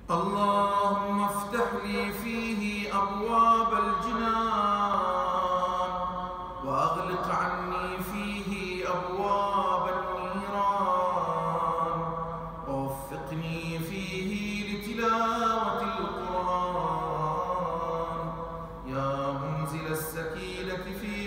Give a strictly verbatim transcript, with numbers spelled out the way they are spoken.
اللهم افتح لي فيه أبواب الجنان وأغلق عني فيه أبواب النيران ووفقني فيه لتلاوة القرآن يا منزل السكينة في